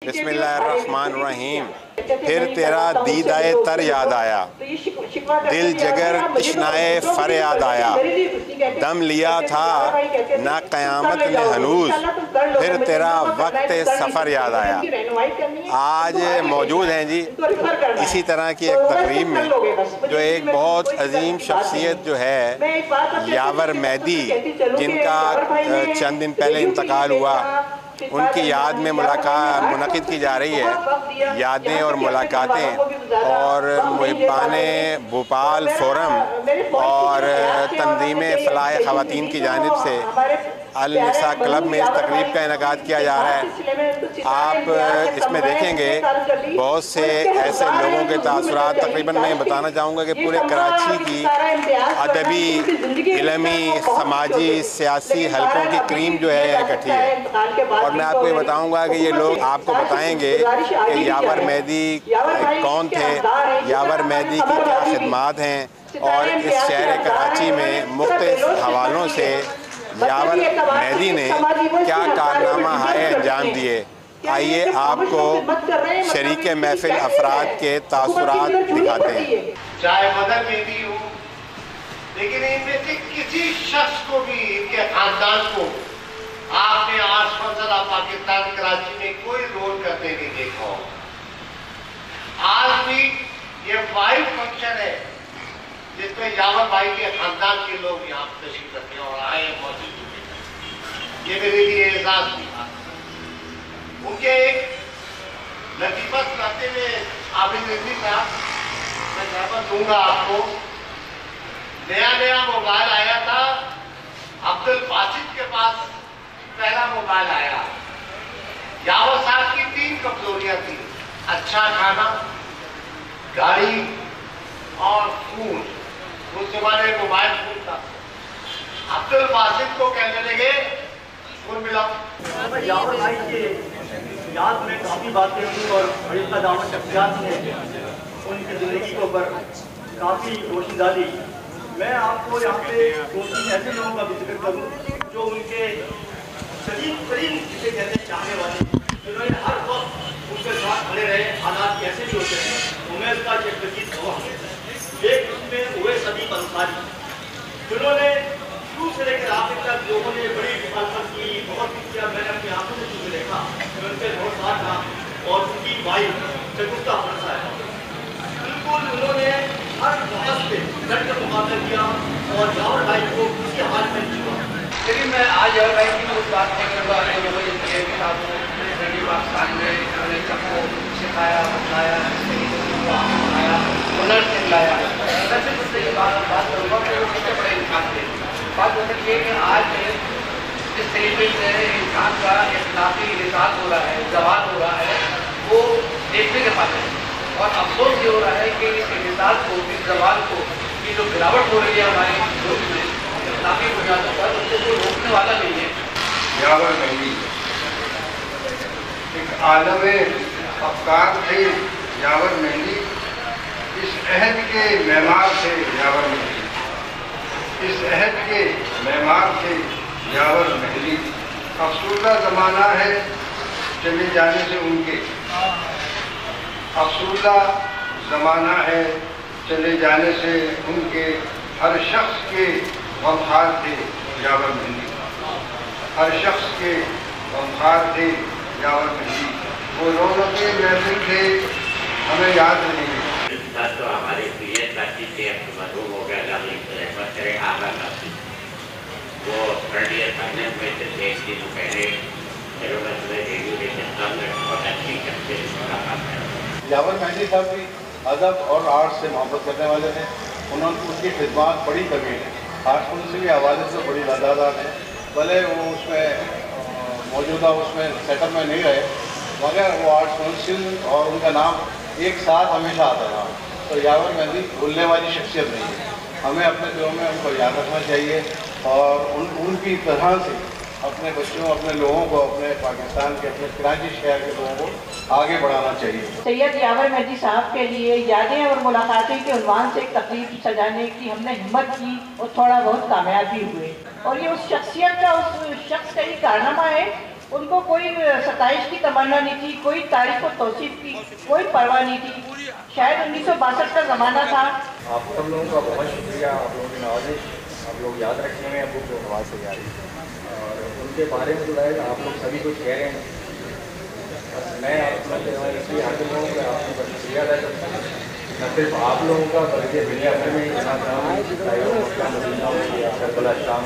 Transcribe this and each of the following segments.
बिस्मिल्लाहिर्रहमानिर्रहीम। फिर तेरा दीदाए तर याद आया, दिल जगर तशनाए फर याद आया। दम लिया था ना क़यामत ने हनूज, फिर तेरा वक्त सफ़र याद आया। आज मौजूद हैं जी इसी तरह की एक तकरीब में, जो एक बहुत अजीम शख्सियत जो है यावर मेहदी, जिनका चंद दिन पहले इंतकाल हुआ, उनकी याद में मुलाकात मुनक़िद की जा रही है। यादें और मुलाकातें और मुहिब्बान भोपाल फोरम और तंजीम फ़लाह ख़वातीन की जानिब से अल निसा क्लब में इस तकरीब का इनेकाद किया जा रहा है। आप इसमें देखेंगे बहुत से ऐसे लोगों के तासुरात। तकरीबन मैं बताना चाहूँगा कि पूरे कराची की अदबी, इलमी, समाजी, सियासी हलकों की क्रीम जो है इकट्ठी है। और मैं आपको ये बताऊँगा कि ये लोग आपको बताएँगे कि यावर मेहदी कौन थे, यावर मेहदी की क्या खिदमात हैं और इस शहर कराची में मुख्तलिफ हवालों से यावर मेहदी ने क्या कारनामा हाय अंजाम दिए। आइए आपको शरीक महफिल अफराद के तासुरात दिखाते हैं। चाहे मदर मेहदी हो, लेकिन इनमें से किसी शख्स को भी, इनके खानदान को आपने आज फजला पाकिस्तान कराची में कोई रोल करते नहीं देखा हो। आज भी ये वाइड फंक्शन है जिसमें यावर भाई के खानदान के लोग यहाँ तशरीफ रखे और आए मौजूद हुए। ये मेरे लिए एहसास की बात। उनके एक लतीफ़ा सुनाते हुए आबिद रिजवी साहब, मैं जवाब दूंगा आपको। नया मोबाइल आया था, अब्दुल बासित के पास पहला मोबाइल आया। यावर साहब की 3 कमजोरियां थी: अच्छा खाना, गाड़ी और फोन। उस जमाने में मोबाइल फोन था। अब्दुल बासित को कहने लगे फोन मिला। यावर भाई के याद में काफ़ी बातें हुई और बड़ी कदामत शख्सियात ने उनकी ज़िंदगी को पर काफ़ी रोशनी डाली। मैं आपको यहाँ पे 2-3 ऐसे लोगों का भी जिक्र करूँ जो उनके शरीफ तरीन जिसे कहते हैं चाहने वाले, जिन्होंने हर वक्त उनके साथ खड़े रहे, हालात कैसे भी होते हैं। उमेश का एक वजीद हुआ, एक उसमें हुए सभी अंसारी, जिन्होंने शुरू से लेकर आखिर तक लोगों ने बड़ी मुखालफत की, बहुत कुछ किया। मैंने अपनी आंखों से चीज़ें देखा, उनके बहुत साथ था। और उनकी भाई शगुफ्ता फरसा है, बिल्कुल उन्होंने हर बहस पे डट कर मुकाबला किया और यावर भाई को किसी हाल में नहीं हुआ। लेकिन मैं आज यावर भाई की कुछ बात नहीं करूँगा। पाकिस्तान में उन्होंने सबको सिखाया, बताया, हुनर सिखलाया। मैं सिर्फ उससे ये बात करूँगा कि वो कितने बड़े इंसान थे। बात हो सकती है कि आज जिस तरीके से इंसान का इख्लाकी रिसाल हो रहा है, जवान हो रहा है, वो देखने के पाते हैं। और अफसोस ये हो रहा है कि इस रिसाल को, इस जवान को, ये जो गिरावट हो रही है हमारे मुल्क में इख्लाकी बुनियादों पर, उसको कोई रोकने वाला नहीं है। यावर मेहदी एक आलम अफकार थे। यावर मेहदी इस अहद के मेमार थे। यावर मेहदी इस अहद के मेमार थे। यावर मेहदी अफसुर्दा ज़माना है चले जाने से उनके, अफसुर्दा ज़माना है चले जाने से उनके। हर शख्स के गमखार थे यावर मेहदी, हर शख्स के गमखार थे यावर मेहदी। वो रौनक़े महफिल थे, हमें याद रहेंगे। तो हमारे पीएस काशी से मरूम हो गया, रहमत करे आगा काशी। वो 3rd ईयर फाइनल में थे। 1 दिन पहले रेडियो स्टेशन में बहुत अच्छी यावर मेहदी साहब भी अदब और आर्ट से मोहब्बत करने वाले थे। उन्होंने उनकी खिदमत बड़ी कमी है, आर्ट काउंसिल के हवाले से बड़ी तादाद है। भले वो उसमें मौजूदा उसमें सेटअप में नहीं रहे, मगर वो आर्ट काउंसिल और उनका नाम एक साथ हमेशा आता था। तो यावर मेहदी भूलने वाली शख्सियत नहीं है। हमें अपने दिलों में उनको याद रखना चाहिए और उनकी तरह से अपने बच्चों, अपने लोगों को, अपने पाकिस्तान के, अपने कराची शहर के लोगों को आगे बढ़ाना चाहिए। सैयद यावर मेहदी साहब के लिए यादें और मुलाकातें के उन्वान से एक तकरीब सजाने की हमने हिम्मत की और थोड़ा बहुत कामयाब भी हुए। और ये उस शख्सियत का, उस शख्स का ही कारनामा है उनको कोई सताइश की तमन्ना नहीं थी, कोई तारीफ और तौसीफ की कोई परवाह नहीं थी। शायद 1962 का ज़माना था। आप सब लोगों का बहुत शुक्रिया, आप लोगों की नवाजिश आप लोग याद रखेंगे अब जो आवाज़ से जा रही और उनके बारे में जो है आप लोग सभी कुछ कह रहे हैं। बस मैं आप इसलिए हाजिर हूँ कि आपको बस शुक्रिया अदा करता हूँ, न सिर्फ आप लोगों का बल्कि दुनिया भर में करबला शाम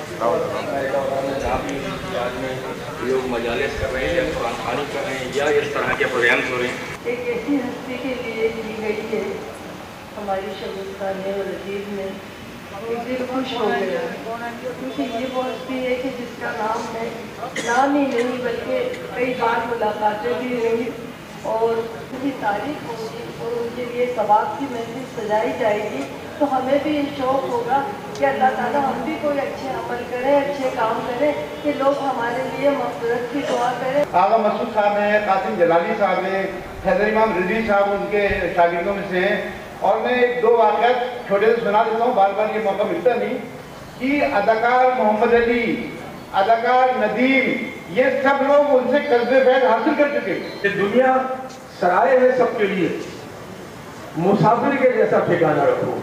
जहाँ भी आदमी लोग मजालिस कर रहे हैं, कुरान खानी कर रहे हैं या इस तरह के प्रोग्राम हो रहे हैं। एक ऐसी हस्ती के लिए ली गई है हमारी शगुफ्ता ने और अजीब ने, एक दिल खुश हो गया क्योंकि ये वो हस्ती है कि जिसका नाम ही नहीं बल्कि कई बार मुलाकातें भी हुई और उनकी तारीफ होगी और उनके लिए सवाब की महफिल सजाई जाएगी। तो हमें भी ये शौक़ होगा कि अल्लाह ताला हम भी कोई अच्छे अमल करें, अच्छे काम करें कि लोग हमारे लिए मग़फ़िरत की दुआ करें। आगा मसूद साहब हैं, कासिम जलाली साहब हैं, हैदर इमाम रिजवी साहब उनके शागिर्दों में से हैं। और मैं एक दो वाक़यात छोटे से सुना देता हूँ, बार बार ये मौका मिलता नहीं, कि अदाकार मोहम्मद अली, अदाकार नदीम, ये सब लोग उनसे कर्ज़े फैज़ हासिल कर चुके। ये दुनिया सराय है सबके लिए, मुसाफिर के जैसा ठिकाना रखो।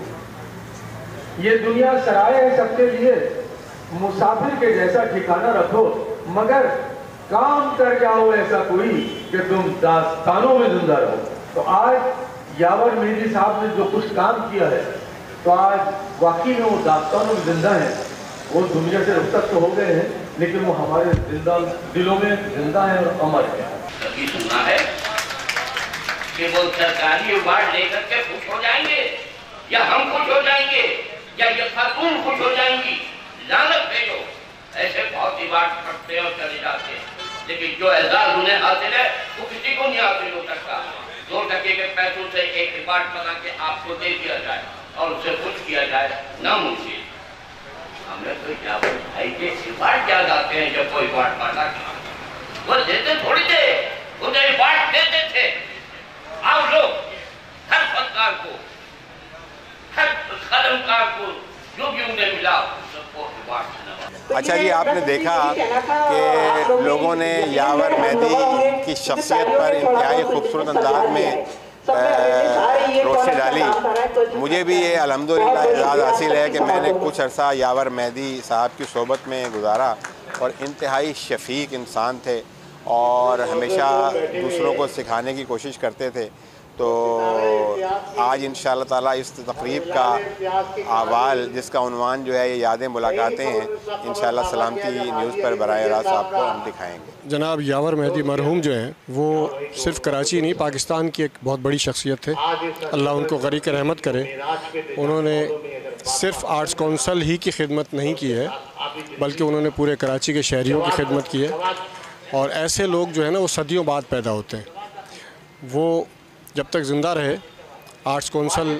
ये दुनिया सराय है सबके लिए, मुसाफिर के जैसा ठिकाना रखो, मगर काम कर जाओ ऐसा कोई कि तुम दास्तानों में जिंदा रहो। तो आज यावर मेहदी साहब ने जो कुछ काम किया है, तो आज वाकई में वो दास्तानों में जिंदा है। वो दुनिया से रुखसत तो हो गए हैं, लेकिन वो हमारे जिंदा दिलों में जिंदा है और अमर है। कभी सुना है कि वो सरकारी अवार्ड लेकर के खुश हो जाएंगे या हम खुश हो जाएंगे या ये खातून खुश हो जाएंगी? लानत भेजो, ऐसे बहुत ही बात करते और चले जाते हैं, लेकिन जो एजाज उन्हें हासिल है वो किसी को नहीं हासिल हो सकता। 2 टके के पैसों से एक अवार्ड बना के आपको दे दिया जाए और उसे खुश किया जाए, नामुमकिन। हमें तो यावर भाई के अवार्ड याद आते हैं जब कोई अवार्ड बांटा था, वो देते थोड़ी थे, उन्हें अवार्ड देते थे। आओ लोग, हर फनकार को, हर कलमकार को जो भी उन्हें मिला सबको अवार्ड। अच्छा जी, आपने देखा कि लोगों ने यावर मेहदी की शख्सियत पर इंतहाई खूबसूरत अंदाज में रोशनी डाली। मुझे भी ये अल्हम्दुलिल्लाह एजाज़ हासिल है कि मैंने कुछ अरसा यावर मेहदी साहब की सोबत में गुजारा और इंतहाई शफीक इंसान थे और हमेशा दूसरों को सिखाने की कोशिश करते थे। तो आज इंशाअल्लाह ताला इस तकरीब का अहवाल, जिसका उन्वान जो है ये यादें मुलाकातें हैं, इंशाअल्लाह सलामती न्यूज़ पर बराह रास्त आपको हम दिखाएंगे। जनाब यावर मेहदी मरहूम जो हैं वो सिर्फ कराची नहीं, पाकिस्तान की एक बहुत बड़ी शख्सियत थे। अल्लाह उनको गरीक रहमत करे। उन्होंने सिर्फ आर्ट्स कौंसल ही की खिदमत नहीं की है, बल्कि उन्होंने पूरे कराची के शहरियों की खिदमत की है। और ऐसे लोग जो है ना वो सदियों बाद पैदा होते हैं। वो जब तक ज़िंदा रहे आर्ट्स कौंसल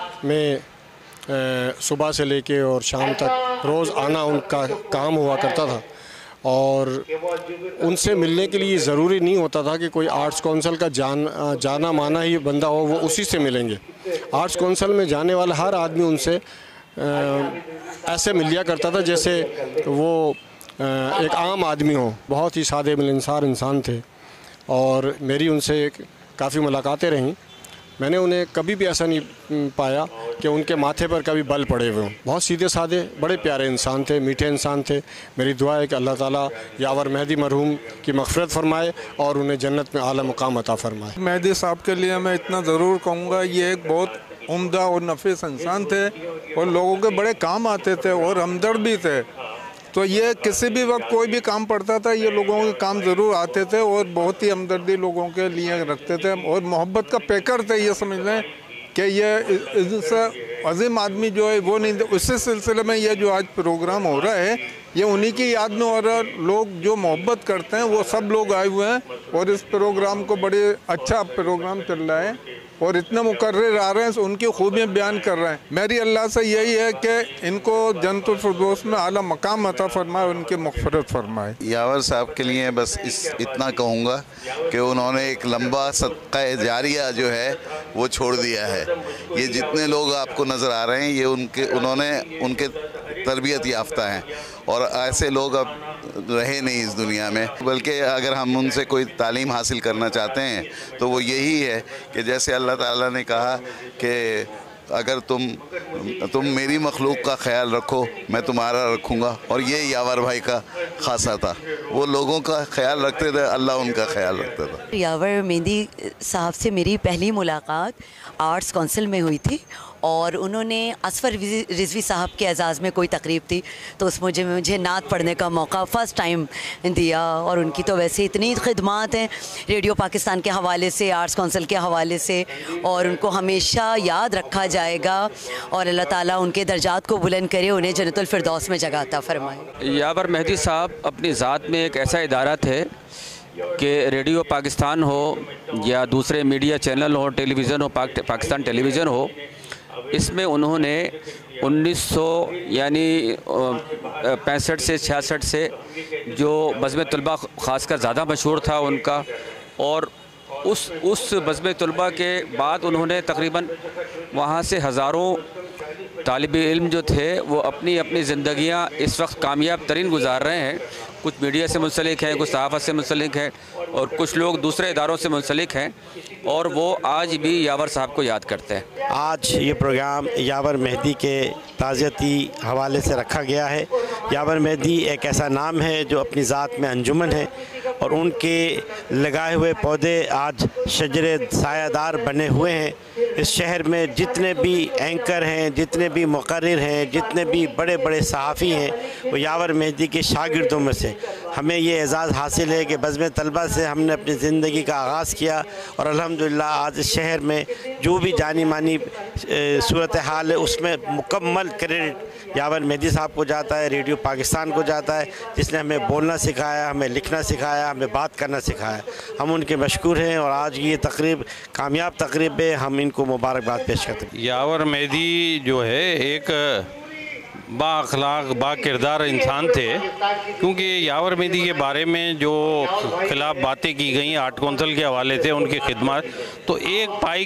में सुबह से लेके और शाम तक रोज़ आना उनका काम हुआ करता था और उनसे मिलने के लिए ज़रूरी नहीं होता था कि कोई आर्ट्स कौंसल का जाना माना ही बंदा हो, वो उसी से मिलेंगे। आर्ट्स कौंसल में जाने वाला हर आदमी उनसे ऐसे मिल लिया करता था जैसे वो एक आम आदमी हो। बहुत ही सादे मिलनसार इंसान थे और मेरी उनसे काफ़ी मुलाकातें रहीं। मैंने उन्हें कभी भी ऐसा नहीं पाया कि उनके माथे पर कभी बल पड़े हुए हों। बहुत सीधे साधे बड़े प्यारे इंसान थे, मीठे इंसान थे। मेरी दुआ है कि अल्लाह ताला यावर मेहदी मरहूम की मग़फ़िरत फ़रमाए और उन्हें जन्नत में आला मुक़ाम अता फ़रमाए। मेहदी साहब के लिए मैं इतना ज़रूर कहूँगा, ये एक बहुत उम्दा और नफीस इंसान थे और लोगों के बड़े काम आते थे और हमदर्द भी थे। तो ये किसी भी वक्त कोई भी काम पड़ता था, ये लोगों के काम ज़रूर आते थे और बहुत ही हमदर्दी लोगों के लिए रखते थे और मोहब्बत का पैकर थे। ये समझ लें कि ये इससे अजीम आदमी जो है वो नहीं। उसी सिलसिले में ये जो आज प्रोग्राम हो रहा है ये उन्हीं की याद में हो रहा है। लोग जो मोहब्बत करते हैं वो सब लोग आए हुए हैं और इस प्रोग्राम को बड़े अच्छा प्रोग्राम चल रहा है और इतने मुकर्रर आ रहे हैं, उनकी खूबियाँ बयान कर रहे हैं। मेरी अल्लाह से यही है कि इनको जन्नतुल फिरदौस में आला मकाम अता फरमाए, उनकी मग़फ़िरत फरमाए। यावर साहब के लिए बस इतना कहूँगा कि उन्होंने एक लंबा सदका जारिया जो है वो छोड़ दिया है। ये जितने लोग आपको नज़र आ रहे हैं ये उनके तरबियत याफ्ता हैं और ऐसे लोग अब रहे नहीं इस दुनिया में। बल्कि अगर हम उनसे कोई तालीम हासिल करना चाहते हैं तो वो यही है कि जैसे अल्लाह ताला ने कहा कि अगर तुम मेरी मखलूक का ख्याल रखो मैं तुम्हारा रखूँगा, और ये यावर भाई का खासा था, वो लोगों का ख्याल रखते थे, अल्लाह उनका ख्याल रखता था। यावर मेहंदी साहब से मेरी पहली मुलाकात आर्ट्स काउंसिल में हुई थी और उन्होंने असफर रिजवी साहब के एजाज़ में कोई तकरीब थी तो उसमें मुझे नात पढ़ने का मौका फ़र्स्ट टाइम दिया। और उनकी तो वैसे इतनी खिदमात हैं रेडियो पाकिस्तान के हवाले से, आर्ट्स काउंसिल के हवाले से, और उनको हमेशा याद रखा जाएगा और अल्लाह ताला उनके दर्जात को बुलंद करे, उन्हें जन्नतुल फिरदौस में जगह अता फरमाए। यावर मेहंदी साहब अपनी ज़ात में एक ऐसा इदारा थे कि रेडियो पाकिस्तान हो या दूसरे मीडिया चैनल हो, टेलीविज़न हो, पाकिस्तान टेलीविज़न हो, इसमें उन्होंने 1900 यानी 65 से 66 से जो बज़्म तलबा ख़ासकर ज़्यादा मशहूर था उनका, और उस बज़्म तलबा के बाद उन्होंने तकरीबन वहाँ से हज़ारों तालिब इल्म जो थे वो अपनी अपनी ज़िंदगियाँ इस वक्त कामयाब तरीन गुजार रहे हैं। कुछ मीडिया से मुंसलिक हैं, कुछ सहाफ़त से मुंसलिक हैं और कुछ लोग दूसरे इदारों से मुंसलिक हैं, और वो आज भी यावर साहब को याद करते हैं। आज ये प्रोग्राम यावर मेहंदी के ताज़ियती हवाले से रखा गया है। यावर मेहंदी एक ऐसा नाम है जो अपनी ज़ात में अंजुमन है और उनके लगाए हुए पौधे आज शजरे सायादार बने हुए हैं। इस शहर में जितने भी एंकर हैं, जितने भी मुक़र्रिर हैं, जितने भी बड़े बड़े सहाफ़ी हैं, वो यावर मेहंदी के शागिर्दों में से। हमें ये एज़ाज़ हासिल है कि बज़्म तलबा से हमने अपनी ज़िंदगी का आगाज़ किया और अल्हम्दुलिल्लाह आज इस शहर में जो भी जानी मानी सूरत हाल है उसमें मुकम्मल क्रेडिट यावर मेहंदी साहब को जाता है, रेडियो पाकिस्तान को जाता है, जिसने हमें बोलना सिखाया, हमें लिखना सिखाया, हमें बात करना सिखाया। हम उनके मशकूर हैं और आज ये तकरीब कामयाब तकरीब है, हम इनको मुबारकबाद पेश करते हैं। यावर मेहंदी जो है एक बाअखलाक बाकिरदार इंसान थे, क्योंकि यावर मेहंदी के बारे में जो खिलाफ बातें की गई आर्ट काउंसिल के हवाले से उनकी खिदमत, तो एक पाई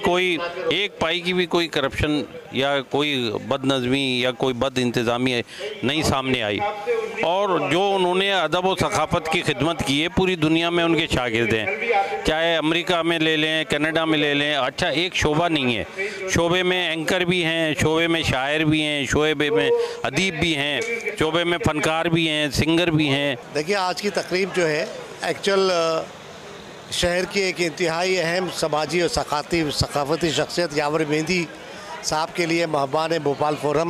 की भी कोई करप्शन या कोई बदनज़मी या कोई बद इंतज़ामी नहीं सामने आई। और जो उन्होंने अदब व सकाफ़त की खिदमत की है पूरी दुनिया में उनके शागिर्द हैं, चाहे अमेरिका में ले लें, कनाडा में ले लें। अच्छा, एक शोबा नहीं है, शोबे में एंकर भी हैं, शोबे में शायर भी हैं, शोबे में अदीब भी हैं, शोबे में फ़नकार भी हैं, सिंगर भी हैं। देखिए, आज की तकरीब जो है एक्चुअल शहर की एक इंतहाई अहम समाजी और सकाफ़ती शख्सियत यावर मेहंदी साहब के लिए महबान भोपाल फोरम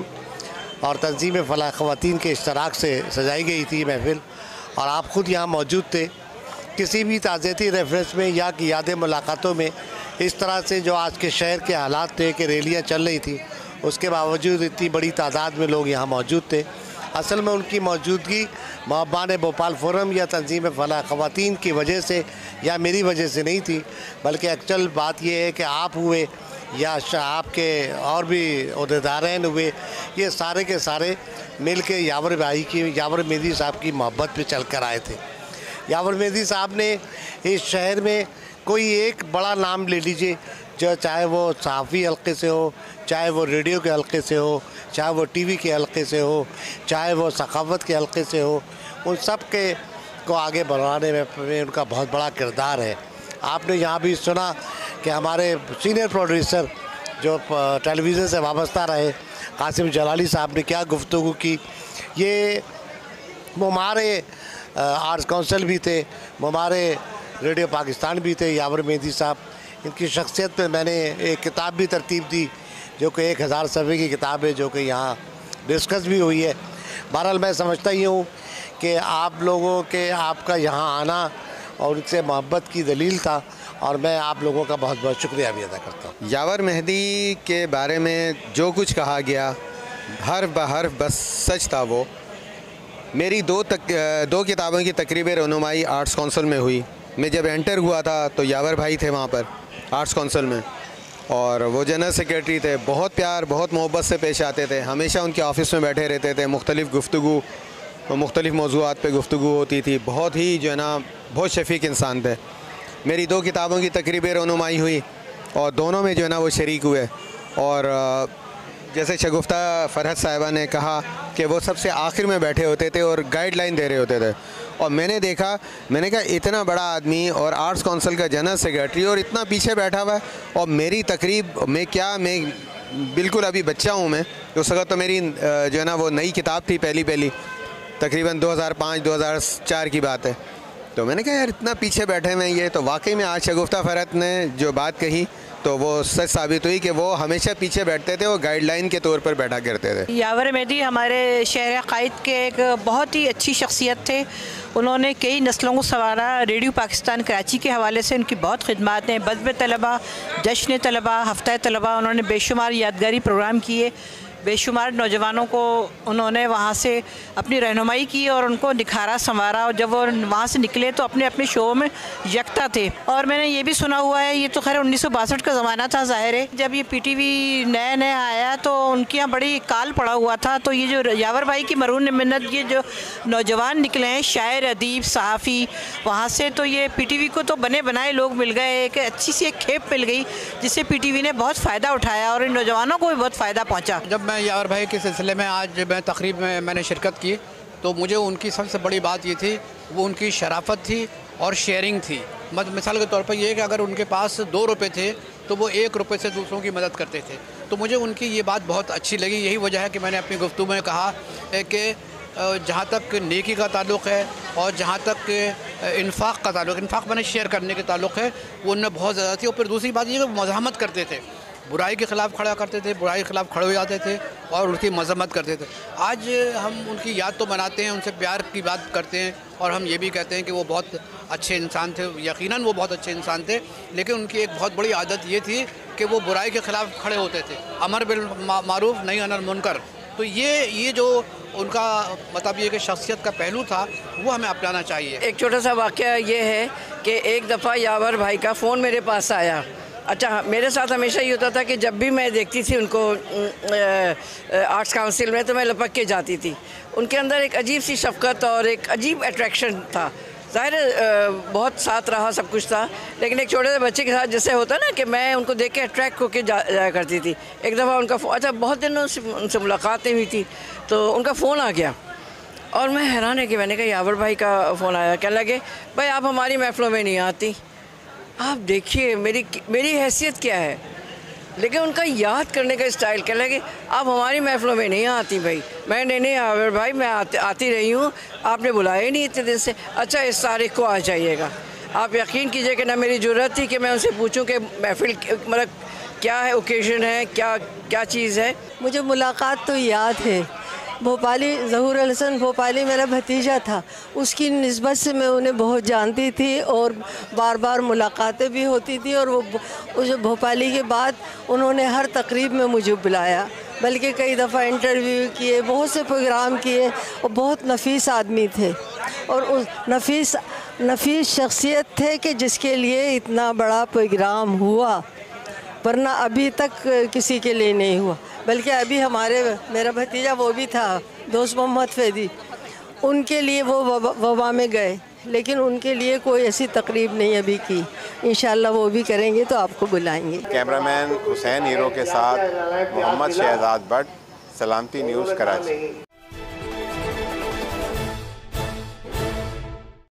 और तंजीम फलाह ख़वातीन के इश्तराक से सजाई गई थी महफिल, और आप ख़ुद यहाँ मौजूद थे। किसी भी ताज़ियती रेफरेंस में या कि याद मुलाकातों में इस तरह से जो आज के शहर के हालात थे कि रैलियाँ चल रही थी, उसके बावजूद इतनी बड़ी तादाद में लोग यहाँ मौजूद थे। असल में उनकी मौजूदगी महबान भोपाल फोरम या तंजीम फलाह ख़वातीन की वजह से या मेरी वजह से नहीं थी, बल्कि एक्चुअल बात यह है कि आप हुए या आपके और भी ओहदेदारैन हुए, ये सारे के सारे मिल के यावर मेहंदी साहब की मोहब्बत पे चल कर आए थे। यावर मेहंदी साहब ने इस शहर में कोई एक बड़ा नाम ले लीजिए, जो चाहे वो सहाफ़ी हल्के से हो, चाहे वो रेडियो के हल्के से हो, चाहे वो टीवी के हल्के से हो, चाहे वो सखावत के हल्के से हो, उन सब के को आगे बढ़ाने में उनका बहुत बड़ा किरदार है। आपने यहाँ भी सुना कि हमारे सीनियर प्रोड्यूसर जो टेलीविज़न से वाबस्ता रहे कासिम जलाली साहब ने क्या गुफ्तगू की। ये वो हमारे आर्ट्स काउंसिल भी थे, वो हमारे रेडियो पाकिस्तान भी थे। यावर मेहंदी साहब, इनकी शख्सियत पे मैंने एक किताब भी तरतीब दी जो कि 1000 सफ़े की किताब है, जो कि यहाँ डिस्कस भी हुई है। बहरहाल मैं समझता ही हूँ कि आप लोगों के आपका यहाँ आना और उनसे मोहब्बत की दलील था, और मैं आप लोगों का बहुत बहुत शुक्रिया भी अदा करता हूँ। यावर मेहंदी के बारे में जो कुछ कहा गया हर बहर बस सच था। वो मेरी दो किताबों की तकरीब रहनुमाई आर्ट्स काउंसिल में हुई। मैं जब एंटर हुआ था तो यावर भाई थे वहाँ पर आर्ट्स काउंसिल में, और वो जनरल सेक्रेटरी थे। बहुत प्यार बहुत मोहब्बत से पेश आते थे, हमेशा उनके ऑफ़िस में बैठे रहते थे। मुख्तलिफ़ गुफ्तगू मुख्तलिफ़ मौज़ूआत पे गुफ्तगू होती थी। बहुत ही जो है ना बहुत शफ़ीक इंसान थे। मेरी 2 किताबों की तकरीब रहनुमाई हुई और दोनों में जो है ना वो शरीक हुए, और जैसे शगुफ्ता फरहत साहिबा ने कहा कि वो सबसे आखिर में बैठे होते थे और गाइडलाइन दे रहे होते थे, और मैंने देखा, मैंने कहा इतना बड़ा आदमी और आर्ट्स काउंसिल का जनरल सेक्रेटरी और इतना पीछे बैठा हुआ है, और मेरी तकरीब मैं बिल्कुल अभी बच्चा हूँ मैं, उस वक्त तो मेरी जो है ना वो नई किताब थी पहली तकरीबन 2005-2004 की बात है। तो मैंने कहा यार इतना पीछे बैठे हुए ये, तो वाकई में आज शगुफ्ता फरहत ने जो बात कही तो वो सच साबित हुई कि वो हमेशा पीछे बैठते थे, वो गाइडलाइन के तौर पर बैठा करते थे। यावर मेहदी हमारे शहर क़ाइद के एक बहुत ही अच्छी शख्सियत थे। उन्होंने कई नस्लों को संवारा। रेडियो पाकिस्तान कराची के हवाले से उनकी बहुत खिदमात हैं। बज़्म तलबा, जश्न तलबा, हफ्ता तलबा, उन्होंने बेशुमार यादगारी प्रोग्राम किए। बेशुमार नौजवानों को उन्होंने वहाँ से अपनी रहनुमाई की और उनको निखारा संवारा, और जब वो वहाँ से निकले तो अपने अपने शो में यकता थे। और मैंने ये भी सुना हुआ है, ये तो खैर 1962 का ज़माना था ज़ाहिर है, जब ये PTV नया आया तो उनके यहाँ बड़ी काल पड़ा हुआ था। तो ये जो यावर भाई की मरून मिन्नत, ये जो नौजवान निकले हैं शायर, अदीब, सहाफ़ी, वहाँ से तो ये PTV को तो बने बनाए लोग मिल गए, एक अच्छी सी एक खेप मिल गई जिससे PTV ने बहुत फ़ायदा उठाया और इन नौजवानों को भी बहुत फ़ायदा पहुँचा। जब यावर भाई के सिलसिले में आज मैं तकरीब में मैंने शिरकत की तो मुझे उनकी सबसे बड़ी बात ये थी, वो उनकी शराफत थी और शेयरिंग थी। मिसाल के तौर पर ये कि अगर उनके पास 2 रुपये थे तो वो 1 रुपये से दूसरों की मदद करते थे। तो मुझे उनकी ये बात बहुत अच्छी लगी। यही वजह है कि मैंने अपनी गुफ्तगू में कहा कि जहाँ तक नेकी का ताल्लुक़ है और जहाँ तक इन्फाक का ताल्लुक़, इन्फाक मैंने शेयर करने के ताल्लुक़ है, वो उनमें बहुत ज़्यादा थी। और फिर दूसरी बात ये कि मज़ाहमत करते थे, बुराई के ख़िलाफ़ खड़ा करते थे, बुराई के ख़िलाफ़ खड़े हो जाते थे और उनकी मज़म्मत करते थे। आज हम उनकी याद तो मनाते हैं, उनसे प्यार की बात करते हैं और हम ये भी कहते हैं कि वो बहुत अच्छे इंसान थे। यकीनन वो बहुत अच्छे इंसान थे, लेकिन उनकी एक बहुत बड़ी आदत ये थी कि वो बुराई के ख़िलाफ़ खड़े होते थे, अमर बिल मारूफ नही अनिल मुनकर। तो ये जो उनका मतलब ये कि शख्सियत का पहलू था वो हमें अपनाना चाहिए। एक छोटा सा वाक़या ये है कि एक दफ़ा यावर भाई का फ़ोन मेरे पास आया। अच्छा, मेरे साथ हमेशा ये होता था कि जब भी मैं देखती थी उनको आर्ट्स काउंसिल में तो मैं लपक के जाती थी। उनके अंदर एक अजीब सी शफ़क़त और एक अजीब अट्रैक्शन था। ज़ाहिर बहुत साथ रहा, सब कुछ था, लेकिन एक छोटे से बच्चे के साथ जैसे होता ना कि मैं उनको देख के अट्रैक्ट होकर जाया करती थी। एक दफ़ा उनका अच्छा बहुत दिनों से उनसे मुलाकातें हुई थी तो उनका फ़ोन आ गया और मैं हैरान है कि मैंने कहा यावर भाई का फ़ोन आया। कहने लगे भाई आप हमारी महफ़िलों में नहीं आती। आप देखिए मेरी हैसियत क्या है, लेकिन उनका याद करने का स्टाइल क्या लगे, आप हमारी महफ़िलों में नहीं आती भाई। मैं नहीं यावर भाई मैं आती रही हूँ, आपने बुलाया ही नहीं इतने दिन से। अच्छा इस तारीख को आ जाइएगा। आप यकीन कीजिए कि ना मेरी ज़रूरत थी कि मैं उनसे पूछूं कि महफ़िल मतलब क्या है, ओकेज़न है, क्या चीज़ है। मुझे मुलाकात तो याद है, भोपाली ज़हूर हसन भोपाली मेरा भतीजा था, उसकी निस्बत से मैं उन्हें बहुत जानती थी और बार बार मुलाकातें भी होती थी। और वो उस भोपाली के बाद उन्होंने हर तकरीब में मुझे बुलाया, बल्कि कई दफ़ा इंटरव्यू किए, बहुत से प्रोग्राम किए और बहुत नफीस आदमी थे और उस नफीस शख्सियत थे कि जिसके लिए इतना बड़ा प्रोग्राम हुआ, वरना अभी तक किसी के लिए नहीं हुआ। बल्कि अभी मेरा भतीजा वो भी था दोस्त मोहम्मद फैदी, उनके लिए वो वबा में गए, लेकिन उनके लिए कोई ऐसी तकरीब नहीं अभी की। इंशाल्लाह वो भी करेंगे तो आपको बुलाएंगे। कैमरामैन हुसैन हीरो के साथ मोहम्मद शहजाद भट्ट, सलामती न्यूज़ कराची।